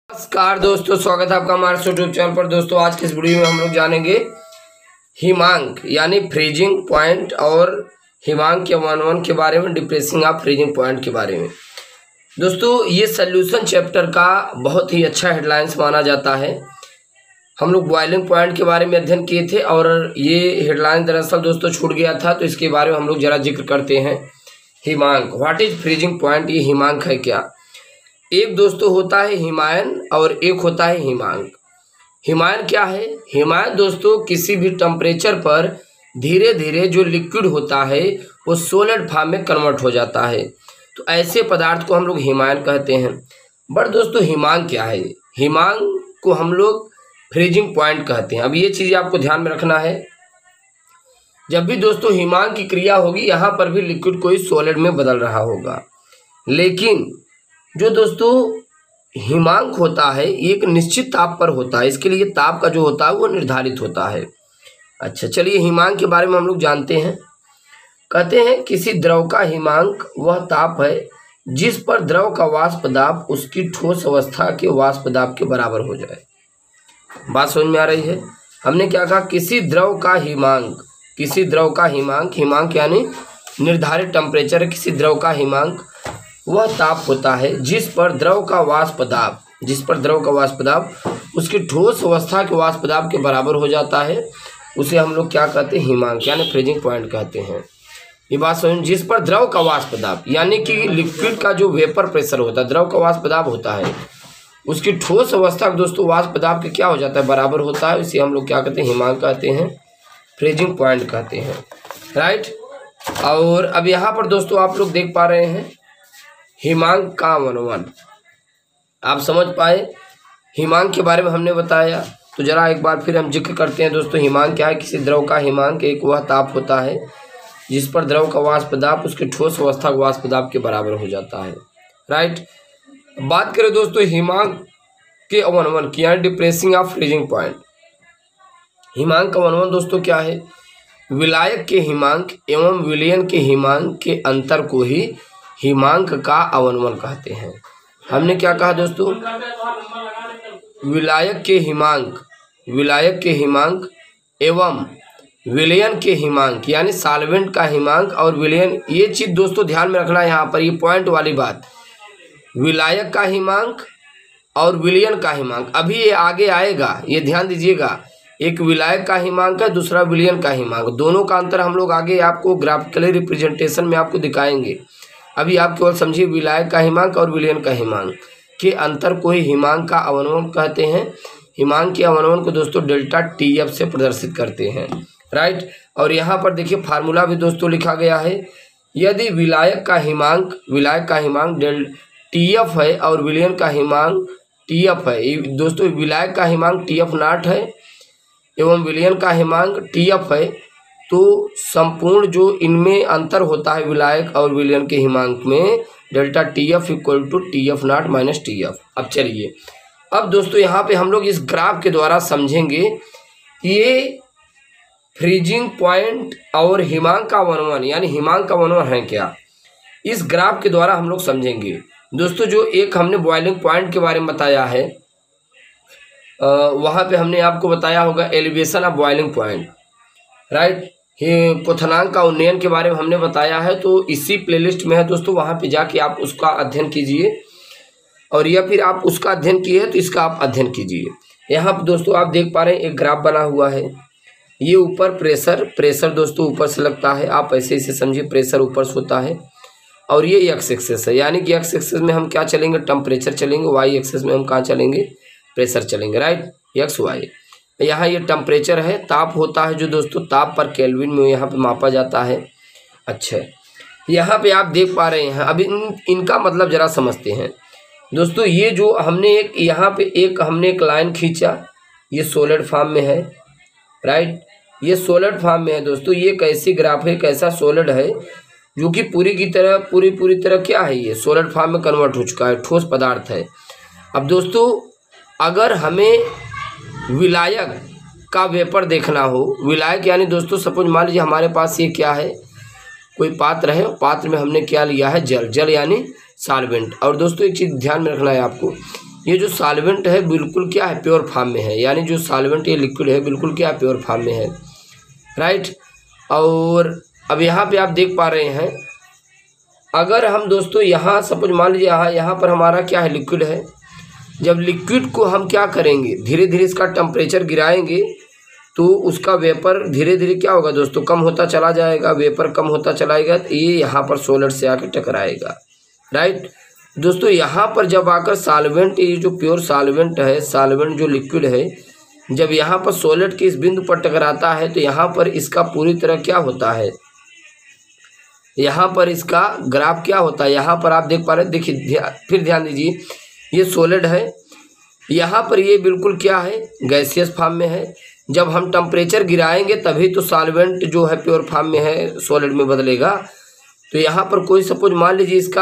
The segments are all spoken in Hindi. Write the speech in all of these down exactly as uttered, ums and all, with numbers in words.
नमस्कार दोस्तों, स्वागत है आपका हमारे यूट्यूब चैनल पर। दोस्तों आज के इस वीडियो में हम लोग जानेंगे हिमांक यानी फ्रीजिंग पॉइंट और हिमांक के अवनमन के बारे में, डिप्रेसिंग ऑफ फ्रीजिंग पॉइंट के बारे में। दोस्तों ये सोल्यूशन चैप्टर का बहुत ही अच्छा हेडलाइंस माना जाता है। हम लोग बॉइलिंग पॉइंट के बारे में अध्ययन किए थे और ये हेडलाइन दरअसल दोस्तों छूट गया था, तो इसके बारे में हम लोग जरा जिक्र करते हैं। हिमांक, व्हाट इज फ्रीजिंग पॉइंट, ये हिमांक है क्या? एक दोस्तों होता है हिमायन और एक होता है हिमांक। हिमायन क्या है? हिमायन दोस्तों किसी भी टेम्परेचर पर धीरे धीरे जो लिक्विड होता है वो सॉलिड फॉर्म में कन्वर्ट हो जाता है, तो ऐसे पदार्थ को हम लोग हिमायन कहते हैं। बट दोस्तों हिमांक क्या है? हिमांक को हम लोग फ्रीजिंग पॉइंट कहते हैं। अब ये चीज़ आपको ध्यान में रखना है, जब भी दोस्तों हिमांक की क्रिया होगी यहाँ पर भी लिक्विड कोई सॉलिड में बदल रहा होगा, लेकिन जो दोस्तों हिमांक होता है एक निश्चित ताप पर होता है। इसके लिए ताप का जो होता है वो निर्धारित होता है। अच्छा चलिए हिमांक के बारे में हम लोग जानते हैं। कहते हैं किसी द्रव का हिमांक वह ताप है जिस पर द्रव का वाष्प दाब उसकी ठोस अवस्था के वाष्प दाब के बराबर हो जाए। बात समझ में आ रही है? हमने क्या कहा? किसी द्रव का हिमांक, किसी द्रव का हिमांक, हिमांक यानी निर्धारित टेम्परेचर, किसी द्रव का हिमांक वह ताप होता है जिस पर द्रव का वाष्प दाब, जिस पर द्रव का वाष्प दाब उसकी ठोस अवस्था के वाष्प दाब के बराबर हो जाता है, उसे हम लोग क्या कहते हैं? हिमांक यानी फ्रीजिंग पॉइंट कहते हैं। ये बात समझ, जिस पर द्रव का वाष्प दाब यानी कि लिक्विड का जो वेपर प्रेशर होता है, द्रव का वाष्प दाब होता है, उसकी ठोस अवस्था दोस्तों वाष्प दाब के क्या हो जाता है? बराबर होता है। इसे हम लोग क्या कहते हैं? हिमांक कहते हैं, फ्रीजिंग पॉइंट कहते हैं। राइट। और अब यहाँ पर दोस्तों आप लोग देख पा रहे हैं हिमांक का अवनमन, आप समझ पाए? हिमांक के बारे में हमने बताया, तो जरा एक बार फिर हम जिक्र करते हैं दोस्तों। हिमांक क्या है? किसी द्रव का हिमांक एक वह ताप होता है जिस पर द्रव का वाष्प दाब उसके ठोस अवस्था वाष्प दाब के बराबर हो जाता है। राइट। बात करें दोस्तों हिमांक के अवनमन की यानी डिप्रेसिंग ऑफ फ्रीजिंग पॉइंट। हिमांक का अवनमन दोस्तों क्या है? विलायक के हिमांक एवं विलयन के हिमांक के अंतर को ही हिमांक का अवनमन कहते हैं। हमने क्या कहा दोस्तों? विलायक के हिमांक, विलायक के हिमांक एवं विलयन के हिमांक यानी सॉल्वेंट का हिमांक और विलयन, ये चीज दोस्तों ध्यान में रखना है यहाँ पर, ये पॉइंट वाली बात। विलायक का हिमांक और विलयन का हिमांक, अभी ये आगे आएगा, ये ध्यान दीजिएगा। एक विलायक का हिमांक है, दूसरा विलयन का हिमांक, दोनों का अंतर हम लोग आगे आपको ग्राफिकली रिप्रेजेंटेशन में आपको दिखाएंगे। अभी आप केवल समझिए विलायक का हिमांक और विलयन का हिमांक के अंतर को ही हिमांक का अवनमन कहते हैं। हिमांक के अवनमन को दोस्तों डेल्टा टी एफ से प्रदर्शित करते हैं। राइट। और यहाँ पर देखिए फार्मूला भी दोस्तों लिखा गया है। यदि विलायक का हिमांक, विलायक का हिमांक डेल टी एफ है और विलयन का हिमांक टी एफ है, दोस्तों विलायक का हिमांक टी एफ नाट है एवं विलयन का हिमांक टी एफ है, तो संपूर्ण जो इनमें अंतर होता है विलायक और विलयन के हिमांक में, delta T F equal to T F naught minus T F. अब चलिए, अब दोस्तों यहाँ पे हम लोग इस ग्राफ के द्वारा समझेंगे ये फ्रीजिंग पॉइंट और हिमांक का अवनमन यानी हिमांक का अवनमन है क्या, इस ग्राफ के द्वारा हम लोग समझेंगे। दोस्तों जो एक हमने बॉइलिंग पॉइंट के बारे में बताया है, वहाँ पे हमने आपको बताया होगा elevation of boiling point. Right. क्वथनांक का उन्नयन के बारे में हमने बताया है, तो इसी प्लेलिस्ट में है दोस्तों, वहाँ पे जाके आप उसका अध्ययन कीजिए, और या फिर आप उसका अध्ययन किए तो इसका आप अध्ययन कीजिए। यहाँ पर दोस्तों आप देख पा रहे हैं एक ग्राफ बना हुआ है। ये ऊपर प्रेशर, प्रेशर दोस्तों ऊपर से लगता है, आप ऐसे इसे समझिए, प्रेशर ऊपर से होता है, और ये एक्स एक्सेस है, यानी कि एक्स एक्सेस में हम क्या चलेंगे? टेम्परेचर चलेंगे। वाई एक्सेस में हम कहाँ चलेंगे? प्रेशर चलेंगे। राइट। एक्स वाई, यहाँ ये टेम्परेचर है, ताप होता है जो दोस्तों ताप पर केल्विन में यहाँ पे मापा जाता है। अच्छा यहाँ पे आप देख पा रहे हैं, अब इन इनका मतलब जरा समझते हैं दोस्तों। ये जो हमने एक यहाँ पे एक हमने एक लाइन खींचा, ये सॉलिड फॉर्म में है। राइट। ये सॉलिड फॉर्म में है दोस्तों। ये कैसी ग्राफ है, कैसा सॉलिड है जो कि पूरी की तरह पूरी पूरी तरह क्या है, ये सॉलिड फॉर्म में कन्वर्ट हो चुका है, ठोस पदार्थ है। अब दोस्तों अगर हमें विलायक का वेपर देखना हो, विलायक यानी दोस्तों सपोज मान लीजिए हमारे पास ये क्या है, कोई पात्र है, पात्र में हमने क्या लिया है? जल। जल यानी सॉल्वेंट। और दोस्तों एक चीज़ ध्यान में रखना है आपको, ये जो सॉल्वेंट है बिल्कुल क्या है, प्योर फॉर्म में है, यानी जो सॉल्वेंट ये लिक्विड है बिल्कुल क्या है, प्योर फॉर्म में है, राइट। और अब यहाँ पे आप देख पा रहे हैं, अगर हम दोस्तों यहाँ सपोज मान लीजिए यहाँ यहाँ पर हमारा क्या है, लिक्विड है। जब लिक्विड को हम क्या करेंगे, धीरे धीरे इसका टेम्परेचर गिराएंगे तो उसका वेपर धीरे धीरे क्या होगा दोस्तों, कम होता चला जाएगा, वेपर कम होता चलाएगा, तो ये यहाँ पर सॉलिड से आकर टकराएगा, राइट। दोस्तों यहाँ पर जब आकर सॉल्वेंट, ये जो प्योर सॉल्वेंट है, सॉल्वेंट जो लिक्विड है, जब यहाँ पर सॉलिड के इस बिंदु पर टकराता है तो यहाँ पर इसका पूरी तरह क्या होता है, यहाँ पर इसका ग्राफ क्या होता है, यहाँ पर आप देख पा रहे हैं। देखिए ध्या, फिर ध्यान दीजिए, ये सॉलिड है, यहाँ पर ये बिल्कुल क्या है, गैसियस फॉर्म में है। जब हम टेम्परेचर गिराएंगे तभी तो सॉल्वेंट जो है प्योर फॉर्म में है, सॉलिड में बदलेगा। तो यहाँ पर कोई सपोज मान लीजिए इसका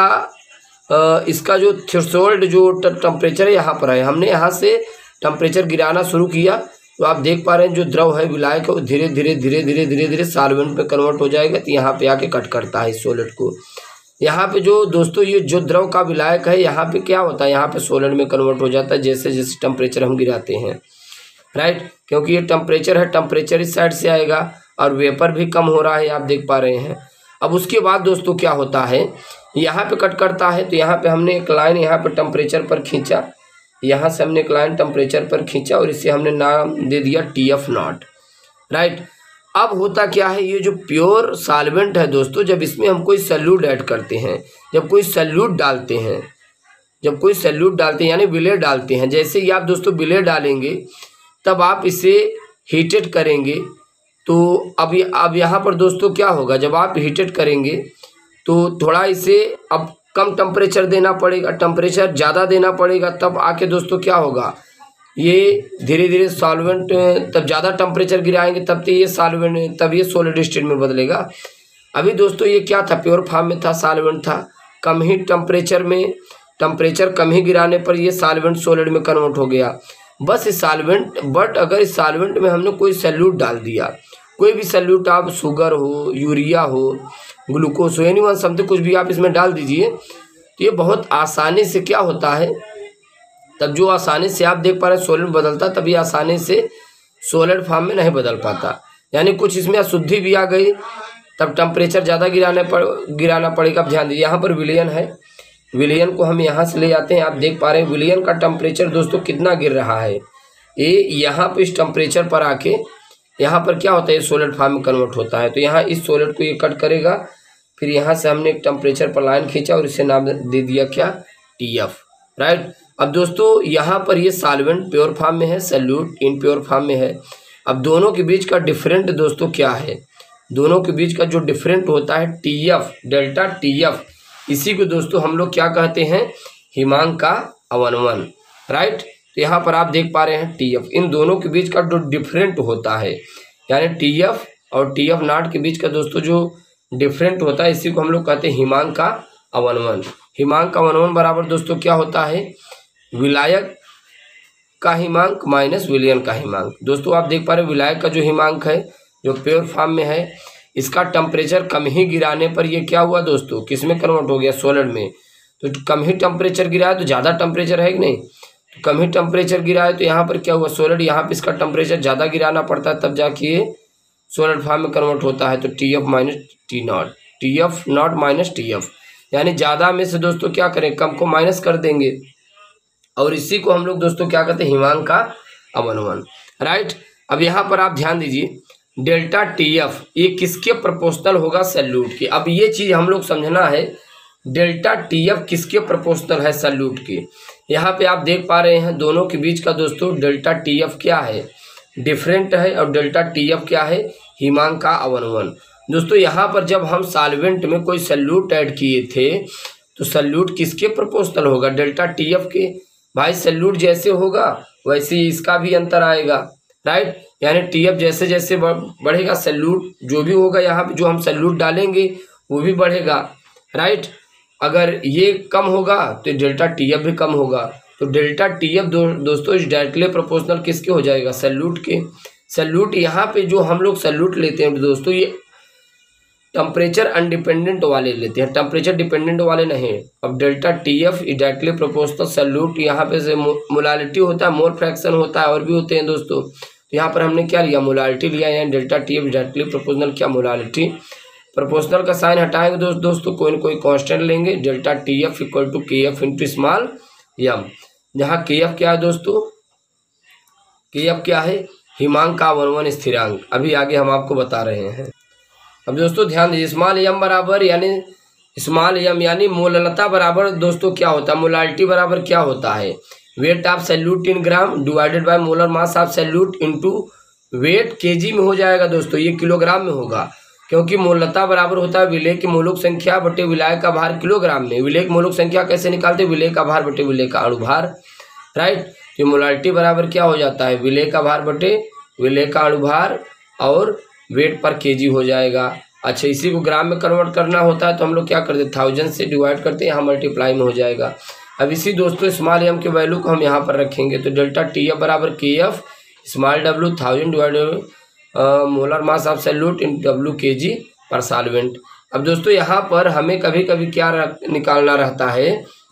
आ, इसका जो थ्रेशोल्ड जो टेम्परेचर है यहाँ पर है, हमने यहाँ से टेम्परेचर गिराना शुरू किया तो आप देख पा रहे हैं जो द्रव है, विलायक है, वो धीरे धीरे धीरे धीरे धीरे धीरे सॉल्वेंट में कन्वर्ट हो जाएगा। तो यहाँ पे आके कट करता है इस सॉलिड को। यहाँ पे जो दोस्तों ये जो द्रव का विलायक है, यहाँ पे क्या होता है, यहाँ पे सॉलिड में कन्वर्ट हो जाता है जैसे जैसे टेम्परेचर हम गिराते हैं, राइट। क्योंकि ये टेम्परेचर है, टेम्परेचर इस साइड से आएगा और वेपर भी कम हो रहा है, आप देख पा रहे हैं। अब उसके बाद दोस्तों क्या होता है, यहाँ पे कट करता है तो यहाँ पे हमने एक लाइन यहाँ पे टेम्परेचर पर खींचा, यहाँ से हमने एक लाइन टेम्परेचर पर खींचा और इसे हमने नाम दे दिया टी एफ नॉट, राइट। अब होता क्या है, ये जो प्योर सॉल्वेंट है दोस्तों, जब इसमें हम कोई सल्यूट ऐड करते हैं, जब कोई सल्यूट डालते हैं, जब कोई सल्यूट डालते हैं यानी विलेय डालते हैं, जैसे ही आप दोस्तों विलेय डालेंगे तब आप इसे हीटेड करेंगे तो अब अब यहाँ पर दोस्तों क्या होगा, जब आप हीटेड करेंगे तो थोड़ा इसे अब कम टेम्परेचर देना पड़ेगा, टेम्परेचर ज़्यादा देना पड़ेगा, तब आके दोस्तों क्या होगा, ये धीरे धीरे सॉल्वेंट, तब ज़्यादा टेम्परेचर गिराएंगे तब तो ये सॉल्वेंट, तब ये सॉलिड स्टेट में बदलेगा। अभी दोस्तों ये क्या था, प्योर फॉर्म में था, सॉल्वेंट था, कम ही टेम्परेचर में, टेम्परेचर कम ही गिराने पर ये सॉल्वेंट सॉलिड में कन्वर्ट हो गया। बस इस सॉल्वेंट, बट अगर इस सॉल्वेंट में हमने कोई सल्यूट डाल दिया, कोई भी सल्यूट, आप शुगर हो, यूरिया हो, ग्लूकोज हो, एनी वन समथिंग कुछ भी आप इसमें डाल दीजिए, तो ये बहुत आसानी से क्या होता है, तब जो आसानी से आप देख पा रहे हैं सॉलिड बदलता, तभी आसानी से सॉलिड फॉर्म में नहीं बदल पाता। यानी कुछ इसमें अशुद्धि भी आ गई, तब टेम्परेचर ज़्यादा गिराने पड़ गिराना पड़ेगा। अब ध्यान दीजिए, यहाँ पर विलयन है, विलयन को हम यहाँ से ले जाते हैं। आप देख पा रहे हैं विलयन का टेम्परेचर दोस्तों कितना गिर रहा है, ये यहाँ पर इस टेम्परेचर पर आके यहाँ पर क्या होता है, सॉलिड फॉर्म में कन्वर्ट होता है। तो यहाँ इस सॉलिड को ये कट करेगा, फिर यहाँ से हमने एक टेम्परेचर पर लाइन खींचा और इसे नाम दे दिया क्या, टी एफ, राइट। अब दोस्तों यहाँ पर ये सॉल्वेंट प्योर फॉर्म में है, सल्यूट इन प्योर फॉर्म में है। अब दोनों के बीच का डिफरेंट दोस्तों क्या है, दोनों के बीच का जो डिफरेंट होता है T F, delta T F, इसी को दोस्तों हम लोग क्या कहते हैं, हिमांक का अवनमन, राइट। तो यहाँ पर आप देख पा रहे हैं टी एफ, इन दोनों के बीच का जो डिफरेंट होता है, यानी टी एफ और टी एफ नॉट के बीच का दोस्तों जो डिफरेंट होता है, इसी को हम लोग कहते हैं हिमांक का अवनमन। हिमांक का अवनमन बराबर दोस्तों क्या होता है, विलायक का हिमांक माइनस विलयन का हिमांक। दोस्तों आप देख पा रहे हैं विलायक का जो हिमांक है, जो प्योर फॉर्म में है, इसका टेम्परेचर कम ही गिराने पर ये क्या हुआ दोस्तों, किस में कन्वर्ट हो गया, सॉलिड में। तो कम ही टेम्परेचर गिराया तो ज़्यादा टेम्परेचर है कि नहीं, तो कम ही टेम्परेचर गिराया तो यहाँ पर क्या हुआ, सॉलिड, यहाँ पर इसका टेम्परेचर ज़्यादा गिराना पड़ता है तब जाके ये सॉलिड फॉर्म में कन्वर्ट होता है। तो T F minus T naught, T F naught minus T F, यानी ज़्यादा में से दोस्तों क्या करें, कम को माइनस कर देंगे, और इसी को हम लोग दोस्तों क्या कहते हैं, हिमांक का अवनमन, राइट। अब यहाँ पर आप ध्यान दीजिए, डेल्टा टी एफ ये किसके प्रोपोर्शनल होगा, सल्यूट के। अब ये चीज़ हम लोग समझना है, डेल्टा टी एफ किसके प्रोपोर्शनल है, सल्यूट के। यहाँ पे आप देख पा रहे हैं दोनों के बीच का दोस्तों डेल्टा टी एफ क्या है, डिफरेंट है, और डेल्टा टी एफ क्या है, हिमांक का अवनमन। दोस्तों यहाँ पर जब हम सॉल्वेंट में कोई सल्यूट ऐड किए थे तो सल्यूट किसके प्रोपोर्शनल होगा, डेल्टा टी एफ के। भाई सल्यूट जैसे होगा वैसे ही इसका भी अंतर आएगा, राइट। यानी टी एफ जैसे जैसे बढ़ेगा, सल्यूट जो भी होगा यहाँ पे जो हम सल्यूट डालेंगे वो भी बढ़ेगा, राइट। अगर ये कम होगा तो डेल्टा टी एफ भी कम होगा। तो डेल्टा टी एफ दो, दोस्तों इस डायरेक्टली प्रोपोर्शनल किसके हो जाएगा, सल्यूट के। सल्यूट यहाँ पे जो हम लोग सल्यूट लेते हैं दोस्तों, ये टेम्परेचर अनडिपेंडेंट वाले लेते हैं, टेम्परेचर डिपेंडेंट वाले नहीं। अब delta T F directly proportional solute, यहाँ पे से मोलालिटी होता है, मोल फ्रैक्शन होता है और भी होते हैं दोस्तों। तो यहाँ पर हमने क्या लिया, मोलालिटी लिया, यहाँ delta T F directly proportional क्या मोलालिटी। प्रोपोर्शनल का साइन हटाएंगे दोस्त दोस्तों कोई ना कोई कांस्टेंट लेंगे, delta T F equal to K F into small m, जहाँ के एफ क्या है दोस्तों, के एफ क्या है, हिमांक का अवनमन स्थिरांक, अभी आगे हम आपको बता रहे हैं। अब दोस्तों ध्यान दीजिए, स्मॉल यम बराबर यानी स्मॉल यम यानी मोललता बराबर दोस्तों क्या होता है, मोलालिटी बराबर क्या होता है, weight of solute in gram divided by molar mass of solute into weight KG में हो जाएगा दोस्तों, ये किलोग्राम में होगा, क्योंकि मोललता बराबर होता है विलेय की मोलक संख्या बटे विलायक का भार किलोग्राम में। विलेय की मोलक संख्या कैसे निकालते हैं, विलेय का भार बटे विलेय का अणुभार, राइट। तो मोलालिटी बराबर क्या हो जाता है, विलेय का भार बटे विलेय का अणुभार और वेट पर केजी हो जाएगा। अच्छा, इसी को ग्राम में कन्वर्ट करना होता है तो हम लोग क्या करते हैं, थाउजेंड से डिवाइड करते हैं, यहाँ मल्टीप्लाई में हो जाएगा। अब इसी दोस्तों स्मॉल एम के वैल्यू को हम यहाँ पर रखेंगे, तो डेल्टा टी एफ बराबर K F small W thousand divided molar mass of solute in W K G पर सॉल्वेंट। अब दोस्तों यहाँ पर हमें कभी कभी क्या निकालना रहता है,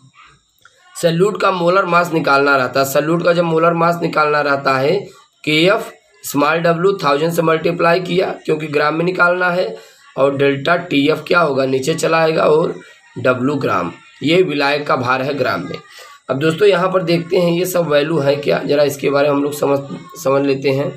सैल्यूट का मोलर मास निकालना रहता है। सैल्यूट का जब मोलर मास निकालना रहता है, K F small W thousand से मल्टीप्लाई किया क्योंकि ग्राम में निकालना है, और डेल्टा टी एफ क्या होगा, नीचे चला आएगा, और डब्ल्यू ग्राम, ये विलायक का भार है ग्राम में। अब दोस्तों यहाँ पर देखते हैं ये सब वैल्यू है क्या, जरा इसके बारे में हम लोग समझ समझ लेते हैं।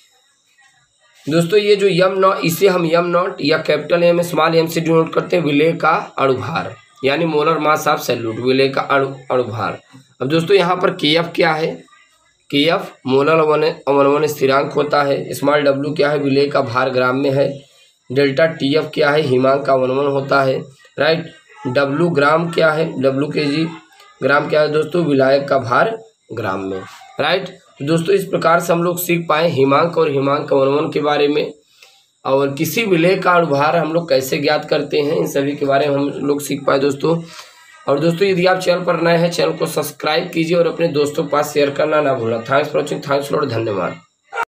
दोस्तों ये जो यम नॉट, इसे हम यम नॉट या कैपिटल एम स्मॉल एम से डिनोट करते हैं विलेय का अणुभार, यानी मोलर मास ऑफ सैल्यूट, विलेय का अणु अणुभार। अब दोस्तों यहाँ पर के एफ क्या है, के एफ मोलर अवनमन स्थिरांक होता है, स्मॉल डब्ल्यू क्या है, विलेय का भार ग्राम में है, डेल्टा टी एफ क्या है, हिमांक का अवनमन होता है, राइट। डब्ल्यू ग्राम क्या है, डब्ल्यू के जी ग्राम क्या है दोस्तों, विलायक का भार ग्राम में, राइट। दोस्तों इस प्रकार से हम लोग सीख पाए हिमांक और हिमांक अवनमन के बारे में, और किसी विलेय का अणुभार हम लोग कैसे ज्ञात करते हैं, इन सभी के बारे में हम लोग सीख पाए दोस्तों। और दोस्तों यदि आप चैनल पर नए हैं, चैनल को सब्सक्राइब कीजिए और अपने दोस्तों के पास शेयर करना ना भूलना। Thanks for watching, thanks lot, धन्यवाद।